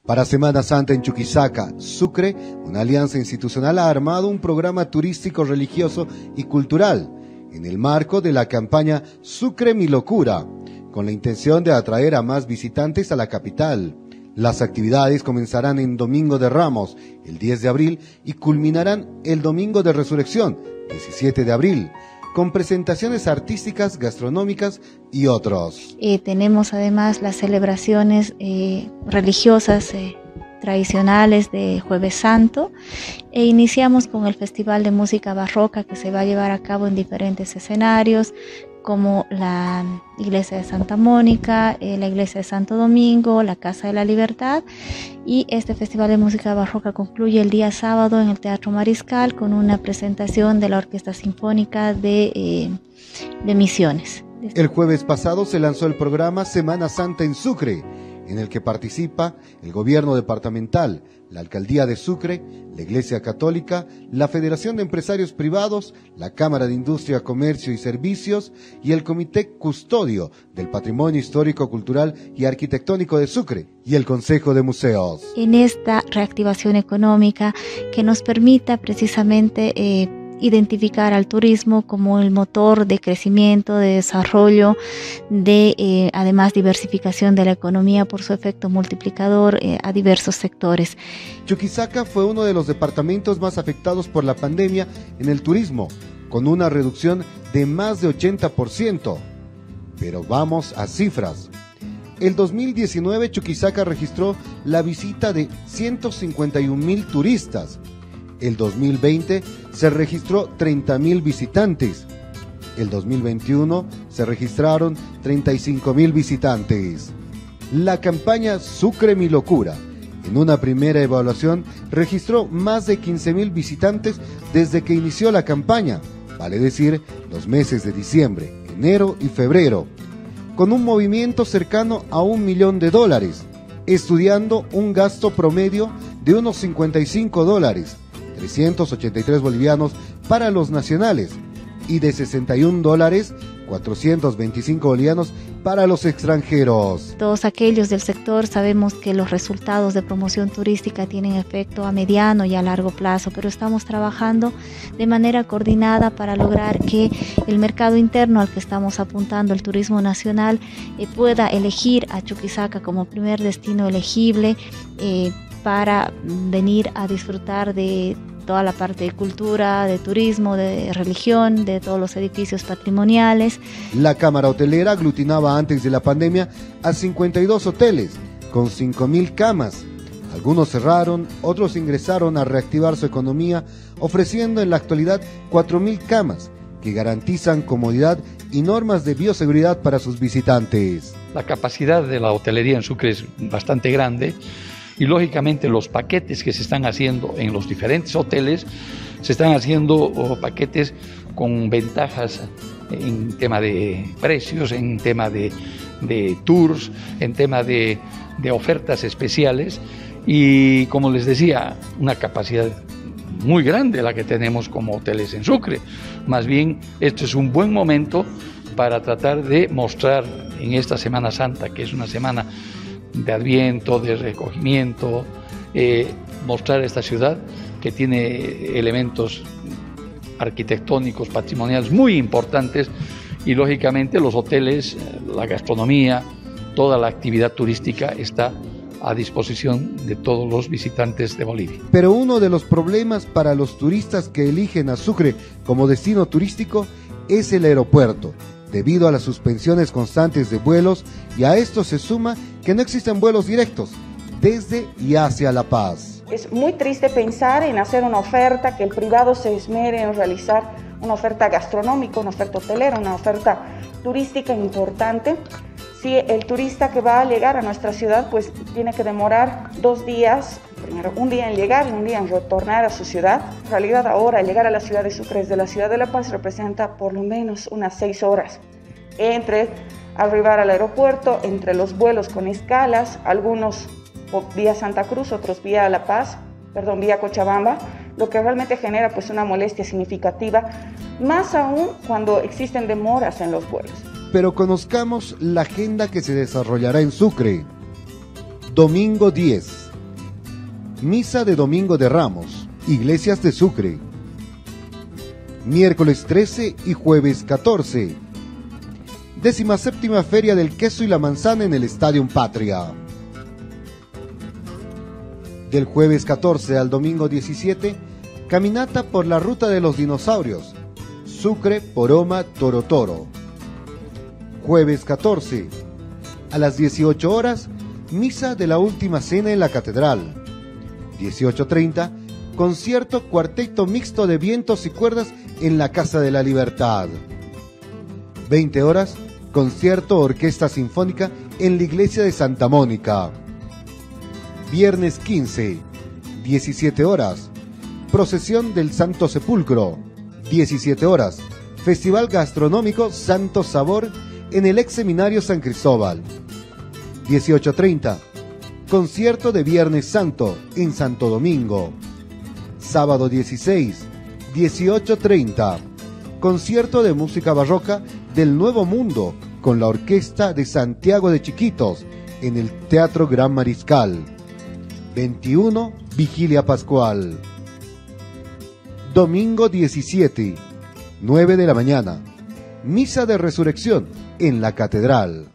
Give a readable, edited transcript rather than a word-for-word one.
Para Semana Santa en Chuquisaca, Sucre, una alianza institucional ha armado un programa turístico, religioso y cultural en el marco de la campaña Sucre Mi Locura, con la intención de atraer a más visitantes a la capital. Las actividades comenzarán en Domingo de Ramos, el 10 de abril, y culminarán el Domingo de Resurrección, 17 de abril, con presentaciones artísticas, gastronómicas y otros. Tenemos además las celebraciones religiosas tradicionales de Jueves Santo e iniciamos con el Festival de Música Barroca que se va a llevar a cabo en diferentes escenarios como la Iglesia de Santa Mónica, la Iglesia de Santo Domingo, la Casa de la Libertad, y este Festival de Música Barroca concluye el día sábado en el Teatro Mariscal con una presentación de la Orquesta Sinfónica de Misiones. El jueves pasado se lanzó el programa Semana Santa en Sucre, en el que participa el gobierno departamental, la Alcaldía de Sucre, la Iglesia Católica, la Federación de Empresarios Privados, la Cámara de Industria, Comercio y Servicios y el Comité Custodio del Patrimonio Histórico, Cultural y Arquitectónico de Sucre y el Consejo de Museos. En esta reactivación económica que nos permita precisamente identificar al turismo como el motor de crecimiento, de desarrollo, de además diversificación de la economía por su efecto multiplicador a diversos sectores. Chuquisaca fue uno de los departamentos más afectados por la pandemia en el turismo, con una reducción de más de 80%. Pero vamos a cifras. El 2019 Chuquisaca registró la visita de 151,000 turistas. El 2020 se registró 30,000 visitantes. El 2021 se registraron 35,000 visitantes. La campaña Sucre Mi Locura, en una primera evaluación, registró más de 15,000 visitantes desde que inició la campaña, vale decir, los meses de diciembre, enero y febrero, con un movimiento cercano a $1.000.000, estudiando un gasto promedio de unos $55, 383 bolivianos para los nacionales, y de $61, 425 bolivianos para los extranjeros. Todos aquellos del sector sabemos que los resultados de promoción turística tienen efecto a mediano y a largo plazo, pero estamos trabajando de manera coordinada para lograr que el mercado interno al que estamos apuntando, el turismo nacional, pueda elegir a Chuquisaca como primer destino elegible para venir a disfrutar de toda la parte de cultura, de turismo, de religión, de todos los edificios patrimoniales. La Cámara Hotelera aglutinaba antes de la pandemia a 52 hoteles, con 5,000 camas. Algunos cerraron, otros ingresaron a reactivar su economía, ofreciendo en la actualidad 4,000 camas, que garantizan comodidad y normas de bioseguridad para sus visitantes. La capacidad de la hotelería en Sucre es bastante grande, y lógicamente los paquetes que se están haciendo en los diferentes hoteles se están haciendo paquetes con ventajas en tema de precios, en tema de tours, en tema de ofertas especiales, y como les decía, una capacidad muy grande la que tenemos como hoteles en Sucre. Más bien, esto es un buen momento para tratar de mostrar en esta Semana Santa, que es una semana de Adviento, de recogimiento, mostrar esta ciudad que tiene elementos arquitectónicos, patrimoniales muy importantes, y lógicamente los hoteles, la gastronomía, toda la actividad turística está a disposición de todos los visitantes de Bolivia. Pero uno de los problemas para los turistas que eligen a Sucre como destino turístico es el aeropuerto, debido a las suspensiones constantes de vuelos, y a esto se suma que no existen vuelos directos desde y hacia La Paz. Es muy triste pensar en hacer una oferta, que el privado se esmere en realizar una oferta gastronómica, una oferta hotelera, una oferta turística importante. Si el turista que va a llegar a nuestra ciudad, pues tiene que demorar 2 días, primero un día en llegar y un día en retornar a su ciudad. En realidad ahora llegar a la ciudad de Sucre desde la ciudad de La Paz representa por lo menos unas 6 horas. Entre arribar al aeropuerto, entre los vuelos con escalas, algunos vía Santa Cruz, otros vía La Paz, vía Cochabamba, lo que realmente genera pues una molestia significativa, más aún cuando existen demoras en los vuelos. Pero conozcamos la agenda que se desarrollará en Sucre. Domingo 10, Misa de Domingo de Ramos, Iglesias de Sucre. Miércoles 13 y jueves 14. 17ª Feria del Queso y la Manzana en el Estadio Patria. Del jueves 14 al domingo 17, caminata por la Ruta de los Dinosaurios, Sucre, Poroma, Toro. Jueves 14, a las 18 horas, misa de la Última Cena en la Catedral. 18:30, concierto cuarteto mixto de vientos y cuerdas en la Casa de la Libertad. 20 horas, concierto orquesta sinfónica en la Iglesia de Santa Mónica. Viernes 15, 17 horas, procesión del Santo Sepulcro. 17 horas, festival gastronómico Santo Sabor en el ex seminario San Cristóbal. 18:30, concierto de Viernes Santo en Santo Domingo. Sábado 16, 18:30, concierto de música barroca del Nuevo Mundo con la Orquesta de Santiago de Chiquitos en el Teatro Gran Mariscal. 21, vigilia pascual. Domingo 17, 9 de la mañana, misa de resurrección en la Catedral.